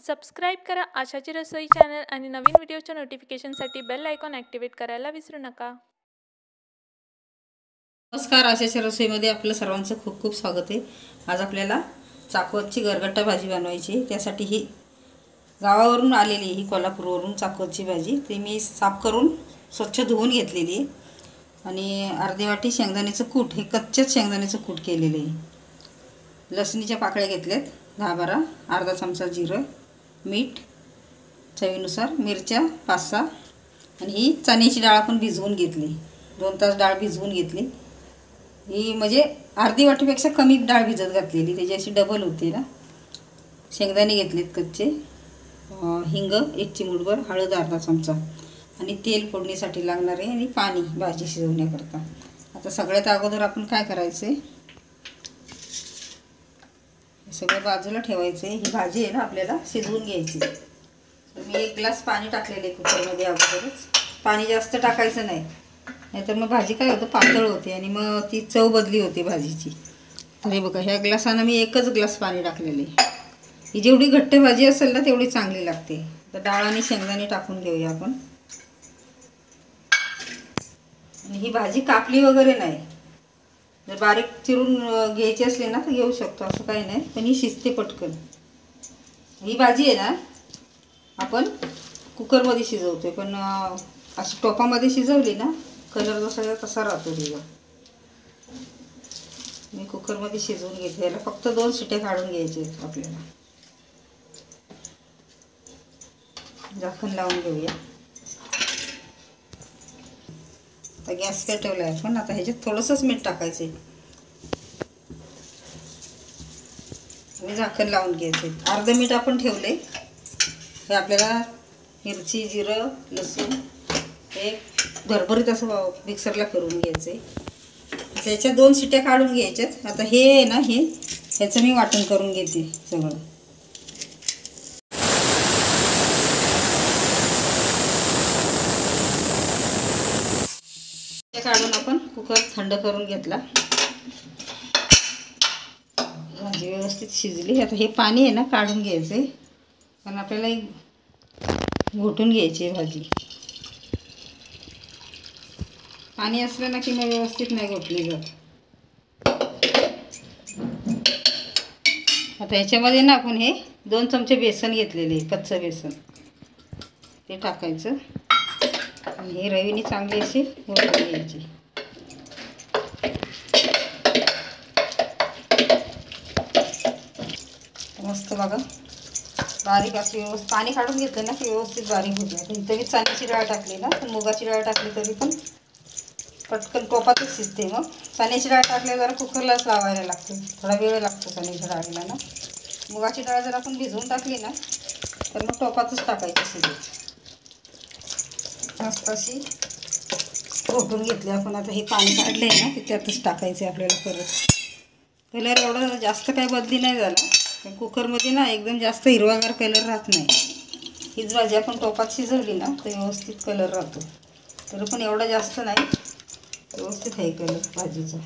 Subscribe करा आशाची रसोई channel आणि नवीन व्हिडिओच्या नोटिफिकेशनसाठी बेल आयकॉन ॲक्टिवेट करायला विसरू नका। नमस्कार, आशाच्या रसोईमध्ये आपलं सर्वांचं खूप खूप स्वागत आहे। आज आपल्याला चाकवतची गरगट्टा भाजी बनवायची। त्यासाठी ही गावावरून आलेली ही कोल्हापूरवरून चाकवतची भाजी ती मी साफ करून स्वच्छ धुवून घेतलेली आहे आणि अर्धी वाटी शेंगदाण्याचं कूट, हे कच्चेच शेंगदाण्याचं कूट केलेले आहे। लसणीच्या पाकळ्या घेतल्यात 10-12, अर्धा चमचा जिरं, मीठ चवीनुसार, मिरच्या 5-6 आणि ही चण्याची डाळ पण भिजवून घेतली। 2 तास डाळ भिजवून घेतली। ही म्हणजे अर्धी वाटीपेक्षा कमी डाळ भिजत घातलेली, त्याची अशी डबल होते ना। शेंगदाणे घेतलेत कच्चे, हिंग 1 चिमूटभर, हळद अर्धा चमचा आणि तेल फोडणीसाठी लागणार आहे आणि पाणी भाजी शिजवण्याकरता। आता सगळ्यात अगोदर आपण काय करायचं आहे, हे सगळं बाजूला ठेवायचं आहे। ही भाजी आहे ना आपल्याला शिजवून घ्यायची। मी 1 ग्लास पाणी टाकलेले कुकरमध्ये अगोदरच। पाणी जास्त टाकायचं नाही, नाहीतर मग भाजी काय होतं, पातळ होते आणि मग ती चव बदली होते भाजीची। तर हे बघा, ह्या ग्लासानं मी 1च ग्लास पाणी टाकलेले। ही जेवढी घट्ट भाजी असेल ना तेवढी चांगली लागते। तर डाळ आणि शेंगदाणे टाकून घेऊया आपण। आणि ही भाजी कापली वगैरे नाही, जर बारीक चिरून घ्यायची असली ना तर घेऊ शकतो, असं काही नाही, पण ही शिजते पटकन। ही भाजी आहे ना आपण कुकरमध्ये शिजवतोय, पण अशी टोपामध्ये शिजवली ना कलर जसा तसा राहतो तिला। मी कुकरमध्ये शिजवून घेते। याला फक्त 2 शिट्या काढून घ्यायचे आहेत आपल्याला। झाकण लावून घेऊया। आता गॅस पेटवला आहे आपण। आता ह्याच्यात थोडंसंच मीठ टाकायचं आहे आणि झाकण लावून घ्यायचे। अर्ध मीठ आपण ठेवले। हे आपल्याला मिरची, जिरं, लसूण हे भरभरीत असं मिक्सरला करून घ्यायचं आहे। त्याच्या 2 शिट्या काढून घ्यायच्यात। आता हे आहे ना, ह्याचं मी वाटण करून घेते सगळं। ते काढून आपण कुकर थंड करून घेतला। भाजी व्यवस्थित शिजली। आता हे पाणी आहे ना काढून घ्यायचं आहे, कारण आपल्याला घोटून घ्यायची आहे भाजी। पाणी असलं ना की मग व्यवस्थित नाही घोटली जात। आता ह्याच्यामध्ये ना आपण हे 2 चमचे बेसन घेतलेले, कच्चं बेसन, ते टाकायचं आणि हे रवीने चांगली अशी घोटून घ्यायची। मस्त बघा बारीक अशी व्यवस्थित पाणी काढून घेतलं ना की व्यवस्थित बारीक होते। आता इथं मी चण्याची डाळ टाकली ना, पण मुगाची डाळ टाकली तरी पण पटकन टोपातच शिजते। मग चण्याची डाळ टाकल्यावर जरा कुकरलाच लावायला लागते, थोडा वेळ लागतो चण्याच्या डाळीला ना। मुगाची डाळ जर आपण भिजवून टाकली ना तर मग टोपातच टाकायची शिजत। मस्त अशी घोटून घेतली आपण। आता हे पाणी काढलं आहे ना ते त्यातच टाकायचं आहे आपल्याला परत। कलर एवढा जास्त काही बदली नाही झाला, पण कुकरमध्ये ना एकदम जास्त हिरवागार कलर राहत नाही। हीच भाजी आपण टोपात शिजवली ना तर व्यवस्थित कलर राहतो, तर पण एवढा जास्त नाही, व्यवस्थित आहे कलर भाजीचा।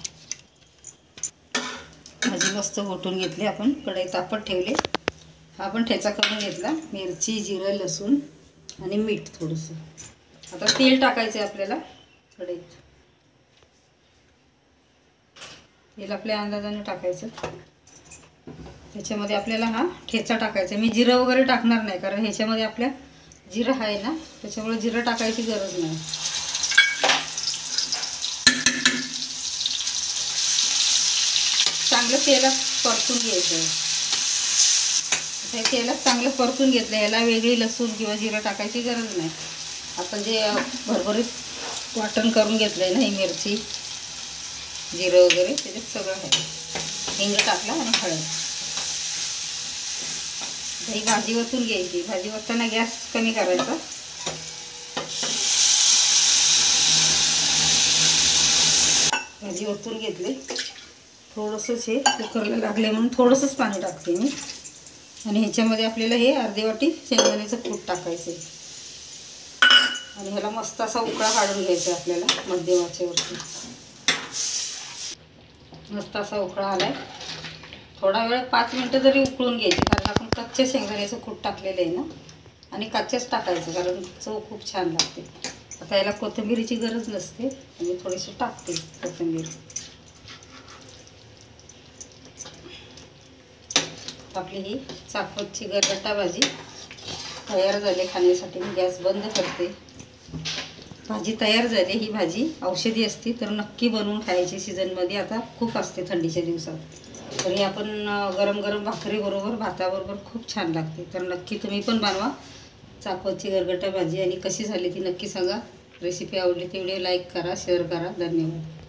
भाजी मस्त घोटून घेतली आपण। कढई तापत ठेवले। हा पण ठेचा करून घेतला, मिरची, जिरं, लसूण आणि मीठ थोडंसं। आता तेल टाकायचं आहे आपल्याला कढईत। तेल आपल्या अंदाजाने टाकायचं। त्याच्यामध्ये आपल्याला हा ठेचा टाकायचा। मी जिरं वगैरे टाकणार नाही, कारण ह्याच्यामध्ये आपल्या जिरं आहे ना, त्याच्यामुळे जिरं टाकायची गरज नाही। चांगलं तेलात परतून घ्यायचं। हे तेलात चांगलं परतून घेतलं, याला वेगळी लसूण किंवा जिरं टाकायची गरज नाही। आपण जे भरभरीत वाटण करून घेतलं आहे ना, ही मिरची, जिरं वगैरे त्याच्यात सगळं आहे। हिंग टाकला आणि हळद। ही भाजी वतून घ्यायची। भाजी वतताना गॅस कमी करायचा। भाजी वतून घेतली। थोडंसंच हे कुकरला लागले म्हणून थोडंसंच पाणी टाकते मी। आणि ह्याच्यामध्ये आपल्याला हे अर्धी वाटी शेंगदाण्याचं कूट टाकायचं आहे आणि ह्याला मस्त असा उकळा काढून घ्यायचा आपल्याला मध्यम आचेवरती। मस्त असा उकळा आलाय। थोडा वेळ 5 मिनिटं जरी उकळून घ्यायची, कारण आपण कच्च्या शेंगदाण्याचं कूट टाकलेलं आहे ना, आणि कच्च्याच टाकायचं कारण चव खूप छान लागते. आता याला कोथिंबीरीची गरज नसते, मी थोडीशी टाकते कोथिंबीर. आपली ही चाकवतची गरगट्टा भाजी तयार झाली खाण्यासाठी. मी गॅस बंद करते. भाजी तयार झाली. ही भाजी औषधी असते तर नक्की बनवून खायची. सीझनमध्ये आता खूप असते थंडीच्या दिवसात, तरी आपण गरम गरम भाकरीबरोबर भाताबरोबर खूप छान लागते. तर नक्की तुम्ही पण बनवा चाकवतची गरगट्टा भाजी, आणि कशी झाली ती नक्की सांगा. रेसिपी आवडली तर व्हिडिओ लाईक करा, शेअर करा. धन्यवाद.